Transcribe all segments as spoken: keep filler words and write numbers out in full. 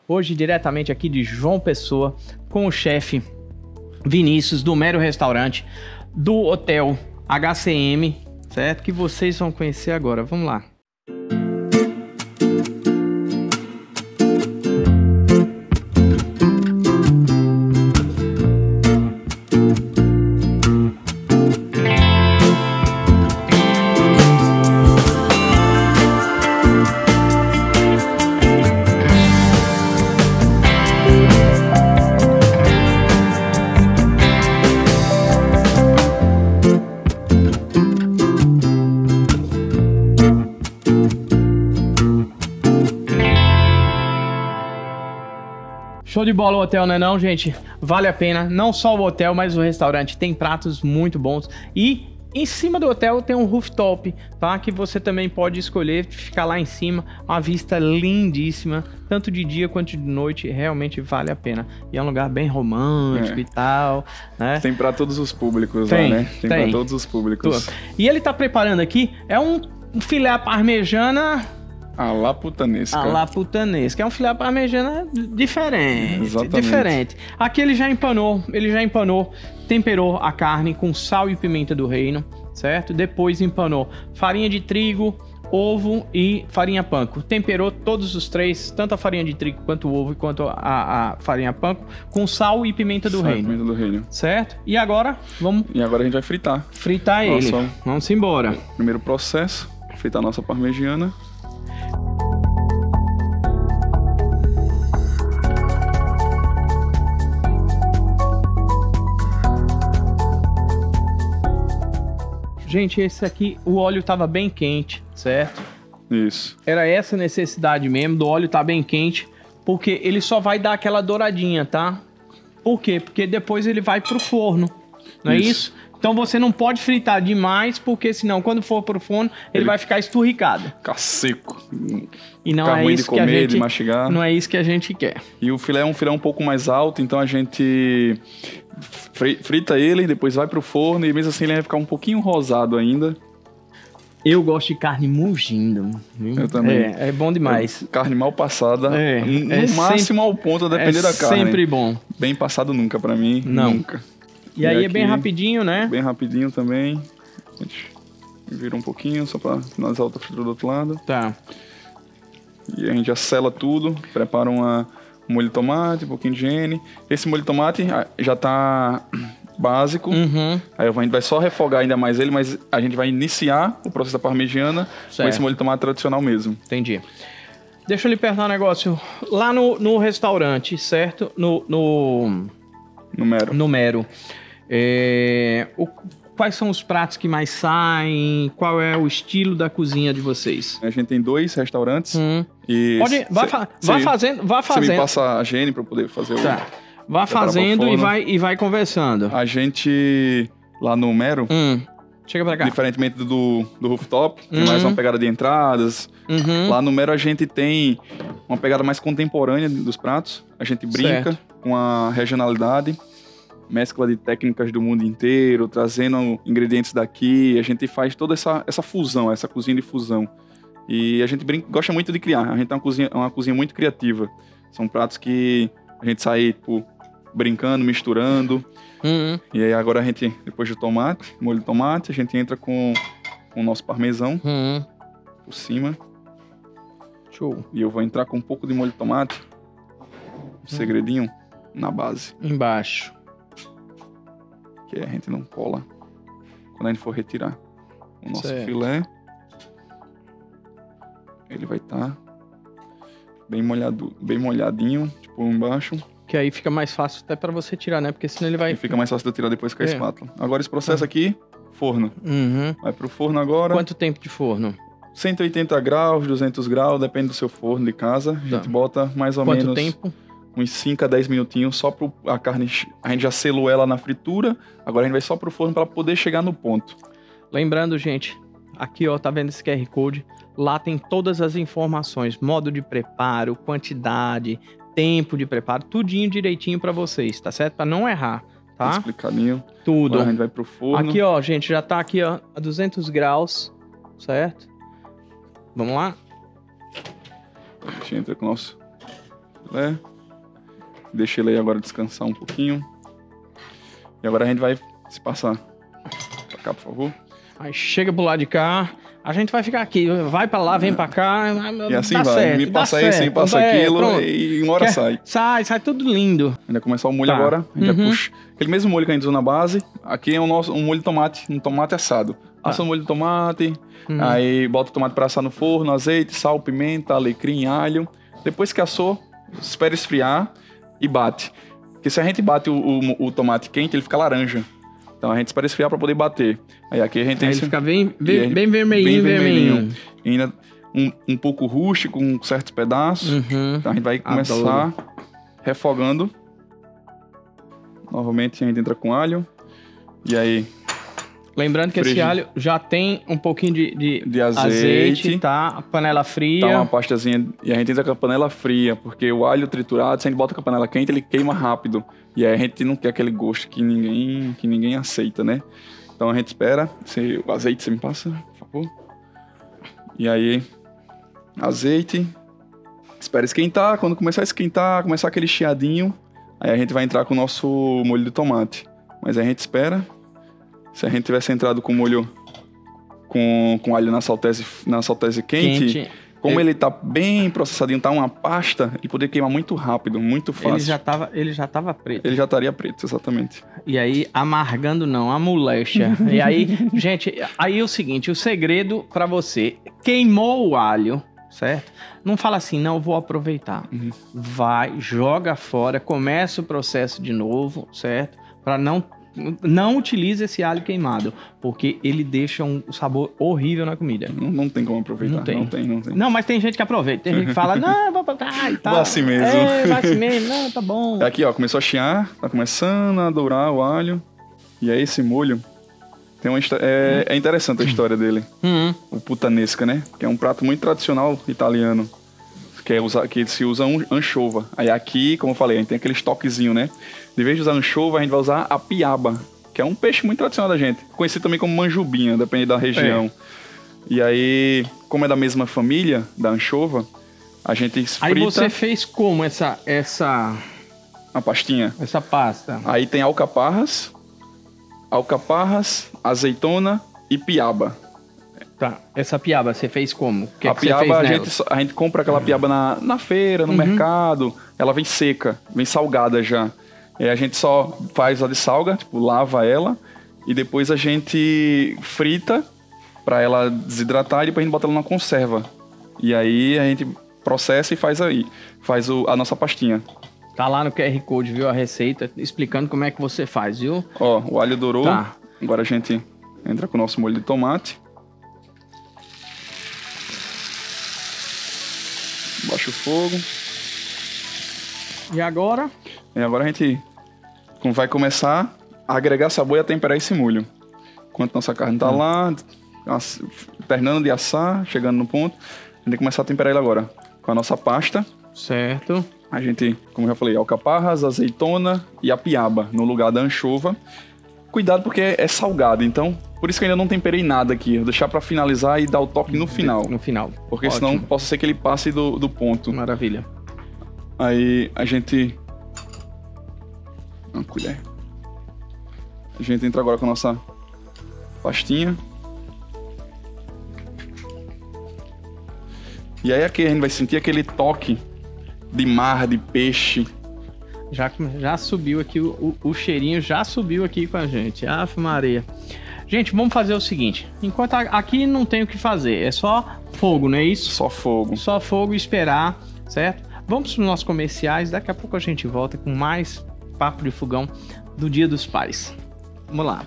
Hoje diretamente aqui de João Pessoa, com o chefe Vinícius, do Mero Restaurante, do Hotel H C M, certo? Que vocês vão conhecer agora. Vamos lá. Show de bola o hotel, né não, gente? Vale a pena, não só o hotel, mas o restaurante tem pratos muito bons. E em cima do hotel tem um rooftop, tá? Que você também pode escolher ficar lá em cima. Uma vista lindíssima, tanto de dia quanto de noite, realmente vale a pena. E é um lugar bem romântico é. e tal, né? Tem para todos os públicos tem, lá, né? Tem, tem. para todos os públicos. E ele tá preparando aqui, é um filé à parmegiana... A la putanesca. A la putanesca. É um filé à parmegiana diferente. Exatamente. Diferente. Aqui ele já empanou, ele já empanou, temperou a carne com sal e pimenta do reino, certo? Depois empanou farinha de trigo, ovo e farinha panko. Temperou todos os três, tanto a farinha de trigo quanto o ovo, quanto a, a farinha panko, com sal e pimenta do sal reino. Pimenta do reino. Certo? E agora, vamos... E agora a gente vai fritar. Fritar ele. Nossa, vamos embora. Primeiro processo, fritar a nossa parmegiana. Gente, esse aqui, o óleo tava bem quente, certo? Isso. Era essa necessidade mesmo, do óleo tá bem quente, porque ele só vai dar aquela douradinha, tá? Por quê? Porque depois ele vai pro forno, não é isso? isso? Então você não pode fritar demais, porque senão quando for pro forno, ele, ele vai ficar esturricado. Ficar seco. E não ficar é ruim isso de comer, que a gente, de mastigar. Não é isso que a gente quer. E o filé é um filé um pouco mais alto, então a gente frita ele, depois vai pro forno e mesmo assim ele vai ficar um pouquinho rosado ainda. Eu gosto de carne mugindo. Viu? Eu também. É, é bom demais. É, carne mal passada, é, no é máximo sempre, ao ponto, a depender é da carne. Sempre bom. Bem passado nunca pra mim, não. nunca. E, e aí aqui, é bem rapidinho, né? Bem rapidinho também. A gente vira um pouquinho só pra finalizar a outra fritura do outro lado. Tá. E a gente já sela tudo, prepara uma, um molho de tomate, um pouquinho de gene. Esse molho de tomate já tá básico. Uhum. Aí a gente vai só refogar ainda mais ele, mas a gente vai iniciar o processo da parmegiana certo. com esse molho de tomate tradicional mesmo. Entendi. Deixa eu lhe perguntar um negócio. Lá no, no restaurante, certo? No... No, no Mero. No Mero. É, o, quais são os pratos que mais saem? Qual é o estilo da cozinha de vocês? A gente tem dois restaurantes. Hum. E Pode, vá, cê, fa vá cê, fazendo, vá fazendo. Você me passa a gene para eu poder fazer tá. o... Vá fazendo e vai, e vai conversando. A gente, lá no Mero, hum. chega pra cá. Diferentemente do, do rooftop, tem uhum. mais uma pegada de entradas. Uhum. Lá no Mero a gente tem uma pegada mais contemporânea dos pratos. A gente brinca certo. com a regionalidade, mescla de técnicas do mundo inteiro, trazendo ingredientes daqui. A gente faz toda essa, essa fusão, essa cozinha de fusão. E a gente brinca, gosta muito de criar. A gente tem uma cozinha, uma cozinha muito criativa. São pratos que a gente sai, tipo, brincando, misturando. Uhum. E aí agora a gente, depois do tomate, molho de tomate, a gente entra com, com o nosso parmesão uhum. por cima. Show. E eu vou entrar com um pouco de molho de tomate, um segredinho, na base. Embaixo. Que aí a gente não cola quando a gente for retirar o nosso certo. filé. Ele vai estar tá bem molhado, bem molhadinho, tipo embaixo. Que aí fica mais fácil até pra você tirar, né? Porque senão ele vai... E fica mais fácil de eu tirar depois com a é. espátula. Agora esse processo aqui, forno. Uhum. Vai pro forno agora. Quanto tempo de forno? cento e oitenta graus, duzentos graus, depende do seu forno de casa. A gente tá. bota mais ou Quanto menos... tempo? Uns cinco a dez minutinhos só pro a carne... A gente já selou ela na fritura, agora a gente vai só pro forno para poder chegar no ponto. Lembrando, gente, aqui ó, tá vendo esse Q R Code? Lá tem todas as informações, modo de preparo, quantidade, tempo de preparo, tudinho direitinho para vocês, tá certo? Para não errar, tá? Explicadinho. Tudo. Agora a gente vai pro forno. Aqui ó, gente, já tá aqui ó, a duzentos graus, certo? Vamos lá? A gente entra com o nosso Né? Deixa ele aí agora descansar um pouquinho. E agora a gente vai se passar pra cá, por favor. Aí chega pro lado de cá. A gente vai ficar aqui, vai pra lá, vem pra cá. E assim dá vai, certo, me passa isso, me passa é, aquilo pronto. e uma hora Quer, sai. Sai, sai tudo lindo. Ainda começar o molho Tá. agora, a gente Uhum. vai puxar. Aquele mesmo molho que a gente usou na base, aqui é um, nosso, um molho de tomate, um tomate assado. Assa o molho de tomate, Uhum. aí bota o tomate pra assar no forno, azeite, sal, pimenta, alecrim, alho. Depois que assou, espera esfriar e bate. Porque se a gente bate o, o, o tomate quente, ele fica laranja. Então a gente espera esfriar pra poder bater. Aí aqui a gente tem Aí ele esse... fica bem, bem, aí, bem vermelhinho, bem vermelhinho. vermelhinho. E ainda um, um pouco rústico, com certos pedaços. Uhum. Então a gente vai começar Adoro. refogando. Novamente a gente entra com alho. E aí, Lembrando que esse Frigi- alho já tem um pouquinho de, de, de azeite. tá? A panela fria. Tá uma pastazinha. E a gente entra com a panela fria, porque o alho triturado, se a gente bota com a panela quente, ele queima rápido. E aí a gente não quer aquele gosto que ninguém, que ninguém aceita, né? Então a gente espera. Se, o azeite você me passa, por favor. E aí, azeite. Espera esquentar. Quando começar a esquentar, começar aquele chiadinho, aí a gente vai entrar com o nosso molho de tomate. Mas aí a gente espera. Se a gente tivesse entrado com molho com, com alho na saltese, na saltese quente, Quente. como É. ele tá bem processadinho, tá uma pasta, ele poderia queimar muito rápido, muito fácil. Ele já tava, ele já tava preto. Ele já estaria preto, exatamente. E aí, amargando não, a moléstia. E aí, gente, aí é o seguinte, o segredo pra você, queimou o alho, certo? Não fala assim, não, vou aproveitar. Uhum. Vai, joga fora, começa o processo de novo, certo? Pra não... Não utilize esse alho queimado, porque ele deixa um sabor horrível na comida. Não, não tem como aproveitar. Não tem. Não tem, não tem. Não, mas tem gente que aproveita. Tem gente que fala, não, vou botar e tal. Vai assim mesmo. É, vai assim mesmo. Não, tá bom. Aqui, ó, começou a chiar, tá começando a dourar o alho. E aí esse molho, tem uma histó- é, é interessante a história dele. Hum, O puttanesca, né? Que é um prato muito tradicional italiano. Que, é usa, que se usa um, anchova. Aí aqui, como eu falei, a gente tem aquele toquezinho, né? De vez de usar anchova, a gente vai usar a piaba, que é um peixe muito tradicional da gente. Conhecido também como manjubinha, depende da região. E aí, como é da mesma família, da anchova, a gente frita aí você fez como essa, essa, a pastinha. essa pasta? Aí tem alcaparras, alcaparras, azeitona e piaba. Tá, essa piaba você fez como? O que a é que você piaba, fez a nela? gente, só- a gente compra aquela piaba na, na feira, no Uhum. mercado. Ela vem seca, vem salgada já. E a gente só faz a de salga, tipo, lava ela. E depois a gente frita pra ela desidratar e depois a gente bota ela na conserva. E aí a gente processa e faz aí. Faz o, a nossa pastinha. Tá lá no Q R Code, viu? A receita, explicando como é que você faz, viu? Ó, o alho dourou. Tá. Agora a gente entra com o nosso molho de tomate. Baixa o fogo. E agora? E agora a gente vai começar a agregar sabor e a temperar esse molho. Enquanto nossa carne tá lá, ass- terminando de assar, chegando no ponto, a gente vai começar a temperar ele agora. Com a nossa pasta, Certo. a gente, como eu já falei, alcaparras, azeitona e a piaba, no lugar da anchova. Cuidado porque é salgado, então por isso que eu ainda não temperei nada aqui. Vou deixar pra finalizar e dar o toque no final. No final. Porque Ótimo. senão possa ser que ele passe do, do ponto. Maravilha. Aí a gente... Uma colher. A gente entra agora com a nossa pastinha. E aí aqui a gente vai sentir aquele toque de mar, de peixe. Já, já subiu aqui, o, o, o cheirinho já subiu aqui com a gente. Aff, Maria. Gente, vamos fazer o seguinte. Enquanto a, aqui não tem o que fazer, é só fogo, não é isso? Só fogo. Só fogo e esperar, certo? Vamos para os nossos comerciais. Daqui a pouco a gente volta com mais papo de fogão do Dia dos Pais. Vamos lá.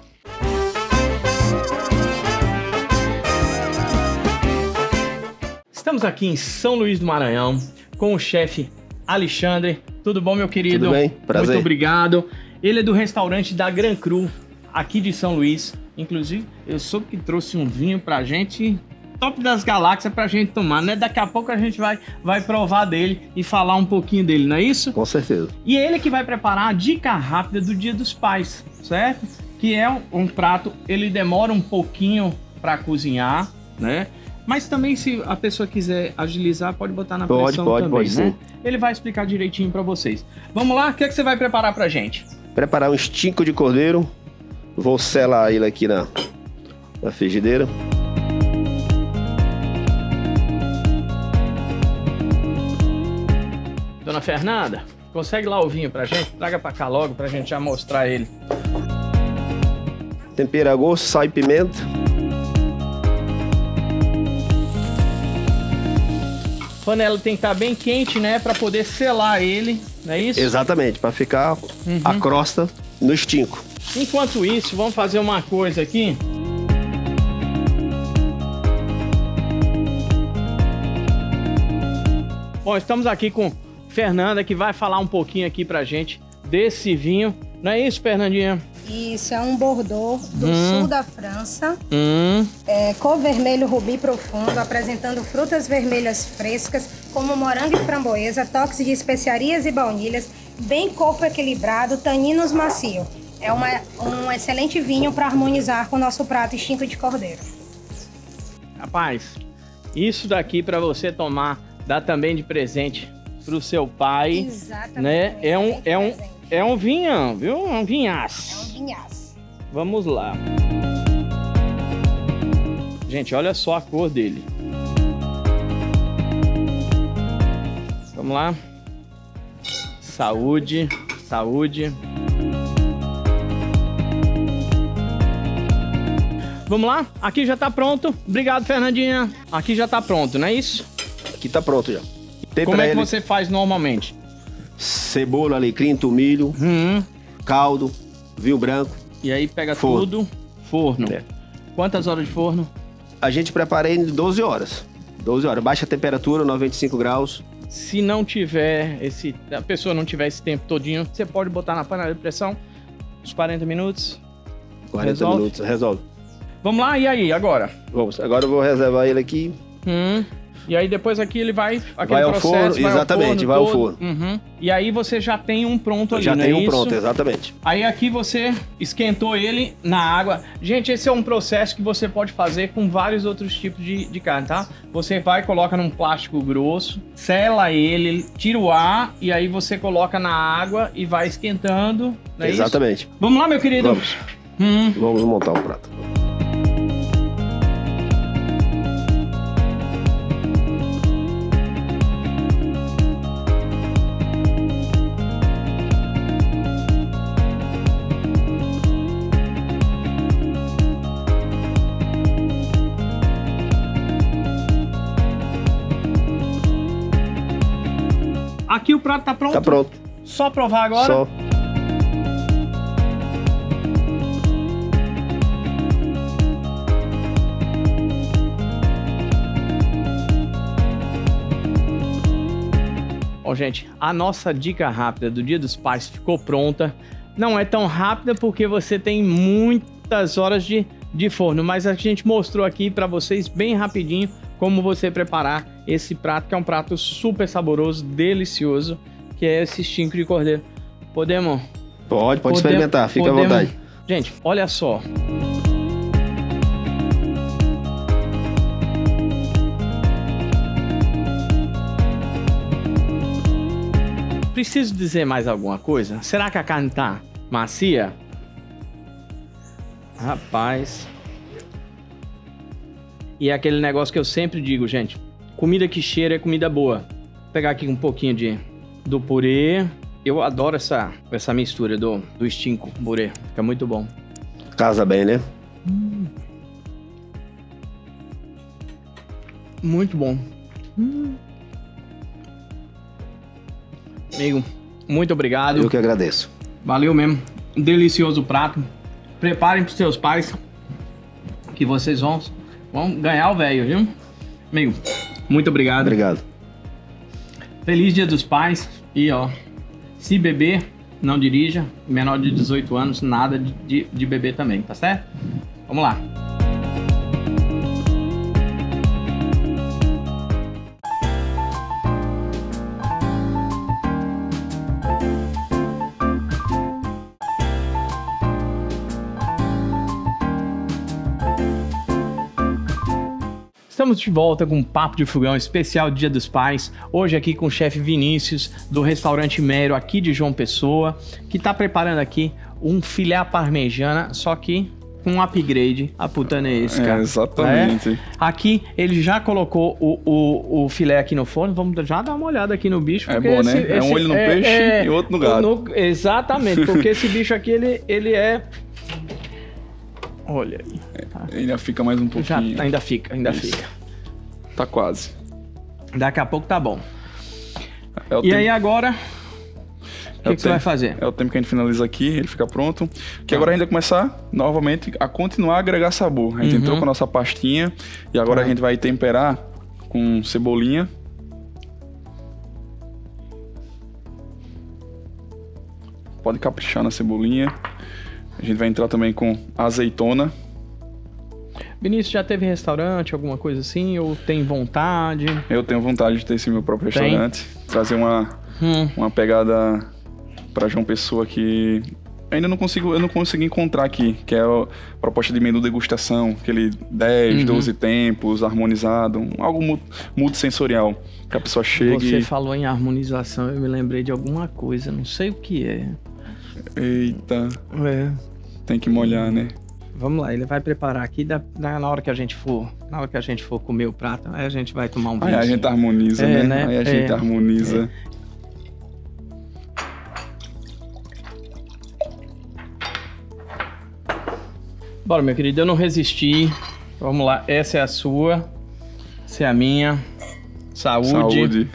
Estamos aqui em São Luís do Maranhão com o chefe Alexandre. Tudo bom, meu querido? Tudo bem? Prazer. Muito obrigado. Ele é do restaurante da Gran Cru, aqui de São Luís. Inclusive, eu soube que trouxe um vinho pra gente, top das galáxias pra gente tomar, né? Daqui a pouco a gente vai, vai provar dele e falar um pouquinho dele, não é isso? Com certeza. E é ele que vai preparar a dica rápida do Dia dos Pais, certo? Que é um, um prato, ele demora um pouquinho pra cozinhar, né? Mas também, se a pessoa quiser agilizar, pode botar na pode, pressão pode, também, pode, né? sim. Ele vai explicar direitinho para vocês. Vamos lá? O que é que você vai preparar pra gente? Preparar um estinco de cordeiro. Vou selar ele aqui na, na frigideira. Dona Fernanda, consegue lá o vinho pra gente? Traga pra cá logo pra gente já mostrar ele. Tempero a gosto, sal e pimenta. A panela tem que estar bem quente, né? Pra poder selar ele, não é isso? Exatamente, para ficar Uhum. a crosta no estinco. Enquanto isso, vamos fazer uma coisa aqui. Bom, estamos aqui com Fernanda, que vai falar um pouquinho aqui pra gente desse vinho. Não é isso, Fernandinha? Isso, é um Bordeaux do Hum. sul da França. Hum, É, cor vermelho rubi profundo, apresentando frutas vermelhas frescas, como morango e framboesa, toques de especiarias e baunilhas, bem corpo equilibrado, taninos macio. É uma, um excelente vinho para harmonizar com o nosso prato extinto de cordeiro. rapaz, isso daqui pra você tomar, dá também de presente pro seu pai, Exatamente. né? É um, excelente é um, presente. é um vinhão, viu? É um É um vinhaço. vinhaço. Vamos lá. Gente, olha só a cor dele. Vamos lá. Saúde, saúde. Vamos lá? Aqui já tá pronto. Obrigado, Fernandinha. Aqui já tá pronto, não é isso? Aqui tá pronto já. Tem Como pra é que ele você faz normalmente? cebola, alecrim, tomilho, Hum. caldo, vinho branco. E aí pega Forno. tudo. Forno. É. Quantas horas de forno? A gente prepara em doze horas. doze horas. Baixa temperatura, noventa e cinco graus. Se não tiver esse, a pessoa não tiver esse tempo todinho, você pode botar na panela de pressão uns quarenta minutos. quarenta Resolve? minutos. Resolve. Vamos lá, e aí, agora? Vamos. Agora eu vou reservar ele aqui. Hum. E aí depois aqui ele vai, aquele Vai ao processo, forno, vai exatamente, ao vai ao todo. forno. Uhum. E aí você já tem um pronto ali, já não tem é um isso? pronto, exatamente. Aí aqui você esquentou ele na água. Gente, esse é um processo que você pode fazer com vários outros tipos de, de carne, tá? Você vai, coloca num plástico grosso, sela ele, tira o ar e aí você coloca na água e vai esquentando, não é exatamente. isso? Vamos lá, meu querido? Vamos. Hum. Vamos montar um prato. Aqui o prato tá pronto? Tá pronto. Só provar agora? Só. Ó, gente, a nossa dica rápida do Dia dos Pais ficou pronta. Não é tão rápida porque você tem muitas horas de, de forno, mas a gente mostrou aqui para vocês bem rapidinho como você preparar esse prato, que é um prato super saboroso, delicioso, que é esse estinco de cordeiro. Podemos? Pode, pode Podemos- experimentar, fica podemos- à vontade. Gente, olha só. Preciso dizer mais alguma coisa? Será que a carne tá macia? Rapaz. E é aquele negócio que eu sempre digo, gente. Comida que cheira é comida boa. Vou pegar aqui um pouquinho de, do purê. Eu adoro essa, essa mistura do, do estinco purê. Fica muito bom. Casa bem, né? Muito bom. Hum. Amigo, muito obrigado. Eu que agradeço. Valeu mesmo. Delicioso prato. Preparem para os seus pais, que vocês vão, vão ganhar o velho, viu? Amigo, muito obrigado. Obrigado. Feliz Dia dos Pais. E ó, se beber, não dirija. Menor de dezoito anos, nada de, de, de beber também, tá certo? Vamos lá. Estamos de volta com um Papo de Fogão especial Dia dos Pais. Hoje aqui com o chefe Vinícius, do restaurante Mero, aqui de João Pessoa, que está preparando aqui um filé à parmegiana, só que com um upgrade a putanesca. É, exatamente. Né? Aqui ele já colocou o, o, o filé aqui no forno. Vamos já dar uma olhada aqui no bicho. É bom, esse, né? É esse, um olho no é, peixe é, e outro no gado. No, exatamente, porque esse bicho aqui, ele, ele é... Olha aí. Tá. Ainda fica mais um pouquinho. Já, ainda fica, ainda Isso. fica. Tá quase. Daqui a pouco tá bom. É o e tempo... aí agora... O que, É que você vai fazer? É o tempo que a gente finaliza aqui, ele fica pronto. Que agora a gente vai começar, novamente, a continuar a agregar sabor. A gente Uhum. entrou com a nossa pastinha e agora Tá. a gente vai temperar com cebolinha. Pode caprichar na cebolinha. A gente vai entrar também com azeitona. Vinícius, já teve restaurante, alguma coisa assim? Ou tem vontade? Eu tenho vontade de ter esse meu próprio Tem? restaurante. Trazer uma, Hum. uma pegada para João Pessoa que ainda não consigo, eu não consegui encontrar aqui, que é a proposta de menu degustação, aquele dez, Uhum. doze tempos, harmonizado, um- algo mu- multissensorial, que a pessoa chegue Você e... falou em harmonização, eu me lembrei de alguma coisa, não sei o que é. Eita, É. tem que molhar, né? Vamos lá, ele vai preparar aqui, da, da- na hora que a gente for, na hora que a gente for comer o prato, aí a gente vai tomar um Aí vinho. a gente harmoniza, É, né? né? Aí a gente É. harmoniza. Bora, meu querido, eu não resisti. Vamos lá, essa é a sua, essa é a minha. Saúde. Saúde.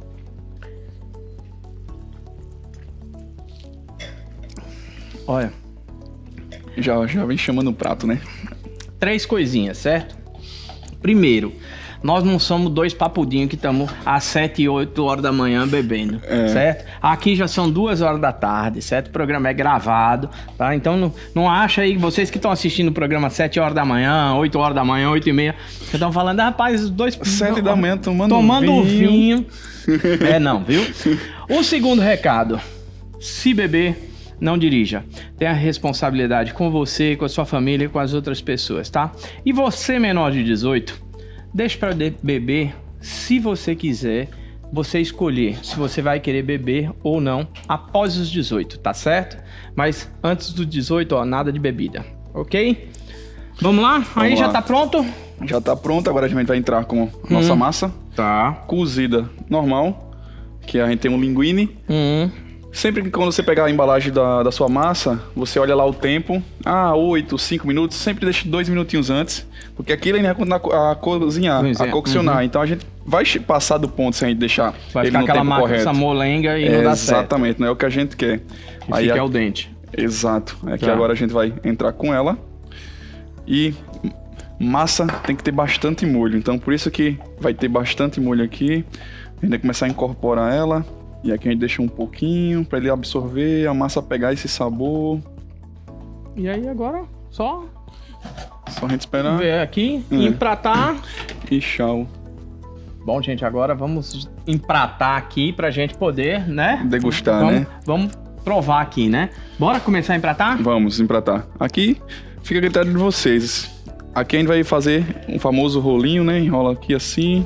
Olha, Já, já vem chamando o prato, né? três coisinhas, certo? Primeiro, nós não somos dois papudinhos que estamos às sete e oito horas da manhã bebendo, É. certo? Aqui já são duas horas da tarde, certo? O programa é gravado, tá? Então não, não acha aí, vocês que estão assistindo o programa às sete horas da manhã, oito horas da manhã, oito e meia, que estão falando, ah, rapaz, os dois... Sete da manhã tomando tomando um vinho. vinho. É não, viu? O segundo recado, se beber... Não dirija. Tenha responsabilidade com você, com a sua família e com as outras pessoas, tá? E você, menor de dezoito, deixe para beber se você quiser, você escolher se você vai querer beber ou não após os dezoito, tá certo? Mas antes dos dezoito, ó, nada de bebida, ok? Vamos lá? Aí Vamos já lá. tá pronto? Já tá pronto, agora a gente vai entrar com a nossa Hum. massa Tá. cozida normal, que a gente tem um linguine. Hum. Sempre que quando você pegar a embalagem da, da sua massa, você olha lá o tempo. Ah, oito, cinco minutos. Sempre deixe dois minutinhos antes. Porque aquilo ainda vai continuar a cozinhar, Cozinhar, a coccionar. uhum. Então a gente vai passar do ponto se a gente deixar Vai ele ficar no aquela tempo massa, correto. essa molenga e É, não dá certo. exatamente, não é o que a gente quer. E Aí fica a- o dente. Exato. Aqui Tá. agora a gente vai entrar com ela. E massa tem que ter bastante molho. Então por isso que vai ter bastante molho aqui. A gente vai começar a incorporar ela. E aqui a gente deixa um pouquinho para ele absorver, a massa pegar esse sabor. E aí agora, só Só a gente esperar. ver aqui, Hum. empratar. E tchau. Bom, gente, agora vamos empratar aqui pra gente poder, né? Degustar, vamos, né? Vamos provar aqui, né? Bora começar a empratar? Vamos empratar. Aqui fica a critério de vocês. Aqui a gente vai fazer um famoso rolinho, né? Enrola aqui assim.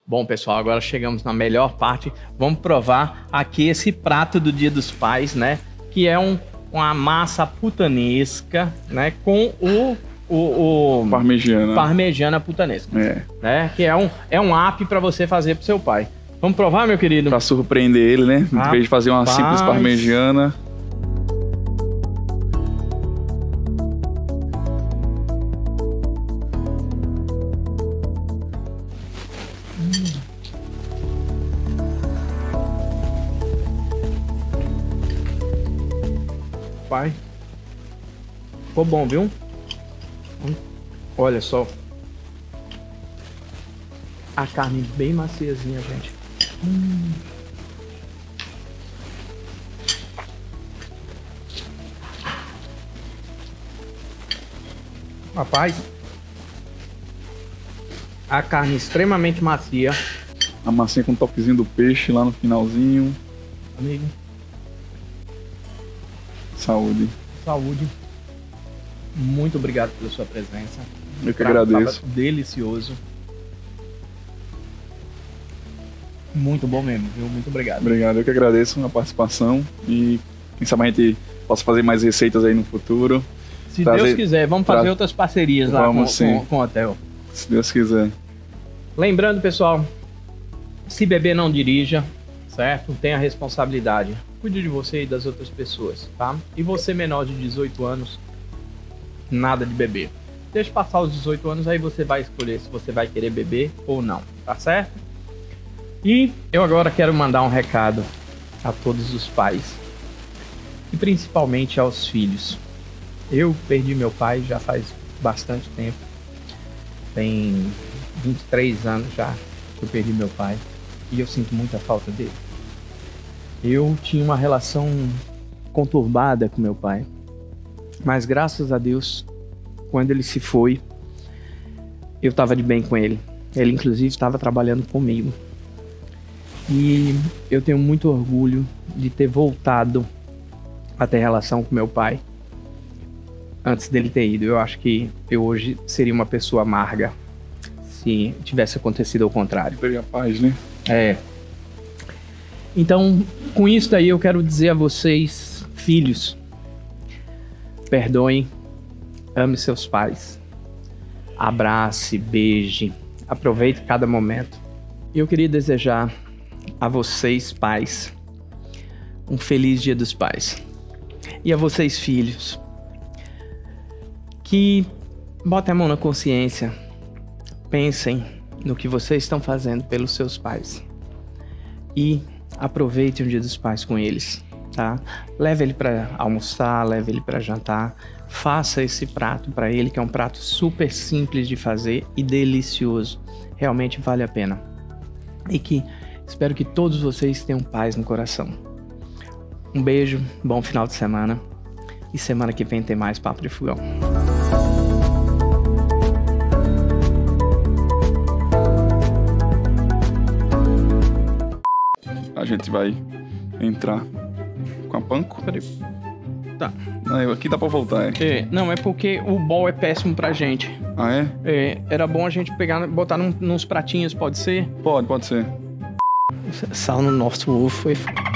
Bom, pessoal, agora chegamos na melhor parte. Vamos provar aqui esse prato do Dia dos Pais, né? Que é um, uma massa putanesca, né? Com o... o, o Parmegiana. Parmegiana putanesca. É. Né? Que é um, é um app para você fazer pro seu pai. Vamos provar, meu querido? Pra surpreender ele, né? Em vez de fazer uma simples parmegiana. Pai, ficou bom, viu? Olha só. A carne bem maciozinha, gente. Hum. Rapaz, a carne extremamente macia. A massinha com um toquezinho do peixe lá no finalzinho. Amigo. Saúde. Saúde. Muito obrigado pela sua presença. Eu que agradeço. Delicioso. Muito bom mesmo, viu? Muito obrigado. Obrigado, eu que agradeço a participação e quem sabe a gente possa fazer mais receitas aí no futuro. Se trazer, Deus quiser, vamos fazer tra... outras parcerias lá vamos, com, com, com o hotel. Se Deus quiser. Lembrando, pessoal, se beber não dirija, certo? Tenha responsabilidade. Cuide de você e das outras pessoas, tá? E você menor de dezoito anos, nada de beber. Deixa passar os dezoito anos, aí você vai escolher se você vai querer beber ou não, tá certo? E eu agora quero mandar um recado a todos os pais e principalmente aos filhos. Eu perdi meu pai já faz bastante tempo. Tem vinte e três anos já que eu perdi meu pai e eu sinto muita falta dele. Eu tinha uma relação conturbada com meu pai, mas graças a Deus, quando ele se foi, eu estava de bem com ele. Ele inclusive estava trabalhando comigo. E eu tenho muito orgulho de ter voltado a ter relação com meu pai antes dele ter ido. Eu acho que eu hoje seria uma pessoa amarga se tivesse acontecido ao contrário. Teria paz, né? É. Então, com isso daí eu quero dizer a vocês, filhos, perdoem, ame seus pais, abrace, beije, aproveite cada momento. E eu queria desejar a vocês, pais, um feliz Dia dos Pais. E a vocês, filhos, que botem a mão na consciência, pensem no que vocês estão fazendo pelos seus pais e aproveitem o Dia dos Pais com eles, tá? Leve ele para almoçar, leve ele para jantar, faça esse prato para ele, que é um prato super simples de fazer e delicioso. Realmente vale a pena. E que espero que todos vocês tenham paz no coração. Um beijo, bom final de semana e semana que vem tem mais Papo de Fogão. A gente vai entrar com a panko. Peraí. Tá. Não, aqui dá pra voltar, é? É, não, é porque o bol é péssimo pra gente. Ah, é? É, era bom a gente pegar, botar num, nos pratinhos, pode ser? Pode, pode ser. Sal no nosso ovo foi...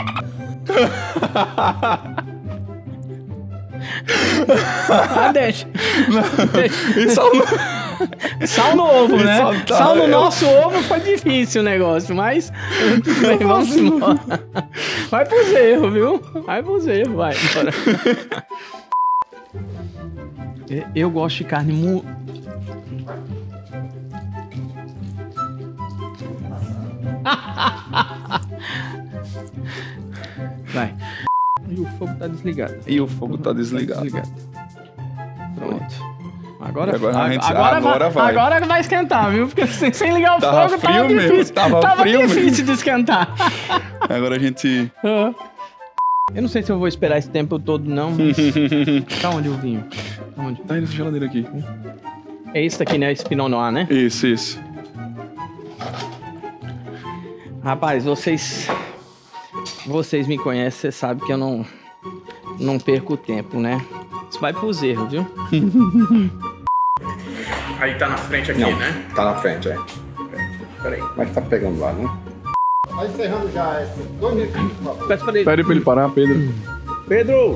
ah, deixa. deixa. E sal no... Sal no ovo, né? Sal, tá, sal no eu... nosso ovo foi difícil o negócio, mas... bem, vamos embora. Vai pros erros, viu? Vai pros erros, vai. Bora. Eu gosto de carne mu... Vai. E o fogo tá desligado. E o fogo tá desligado. Tá desligado. Pronto. Agora, agora, agora, gente, agora, agora vai, vai. Agora vai esquentar, viu? Porque sem, sem ligar o tava fogo frio tava mesmo, difícil. Tava, tava frio difícil mesmo. de esquentar. Agora a gente... Eu não sei se eu vou esperar esse tempo todo, não. Mas... tá onde o vinho? Tá onde? Tá aí nessa geladeira aqui. É esse daqui, né? Esse Pinot Noir, né? Isso, isso. Rapaz, vocês... Vocês me conhecem, vocês sabem que eu não... Não perco tempo, né? Isso vai pros erros, viu? Aí tá na frente aqui, Não, né? tá na frente, é. Peraí, mas tá pegando lá, né? Tá encerrando já esse dois minutos. Peça pra ele. Pede pra ele parar, Pedro. Pedro!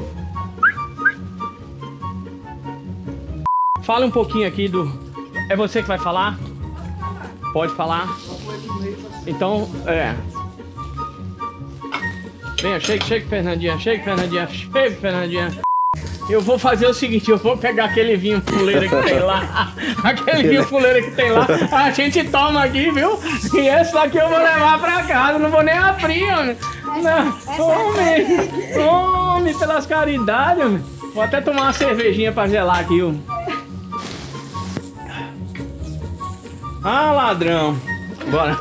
Fala um pouquinho aqui do... É você que vai falar? Pode falar? Então, é... Venha, shake, shake, Fernandinha, shake, Fernandinha, shake, Fernandinha. Eu vou fazer o seguinte, eu vou pegar aquele vinho fuleiro que tem lá. Aquele vinho fuleiro que tem lá. A gente toma aqui, viu? E esse daqui eu vou levar pra casa, não vou nem abrir, homem. Não, homem, homem, pelas caridades, homem. Vou até tomar uma cervejinha pra gelar aqui, ó. Ah, ladrão. Bora.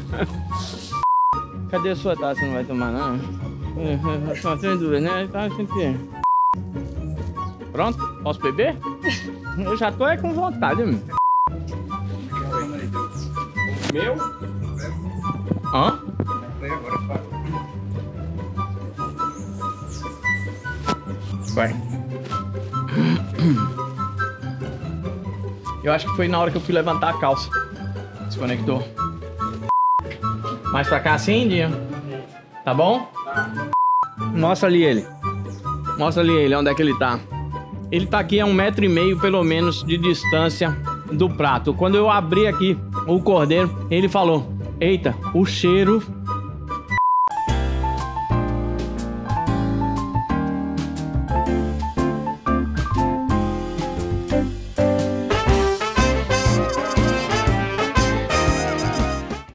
Cadê a sua taça? Não vai tomar, não? Só tem duas, né? Tá sempre... Pronto? Posso beber? Eu já tô é com vontade, meu. Meu? Hã? Vai. Eu acho que foi na hora que eu fui levantar a calça. Desconectou. Mais pra cá assim, Dinho? Tá bom? Mostra ali ele. Mostra ali ele, onde é que ele tá. Ele tá aqui a um metro e meio, pelo menos, de distância do prato. Quando eu abri aqui o cordeiro, ele falou: eita, o cheiro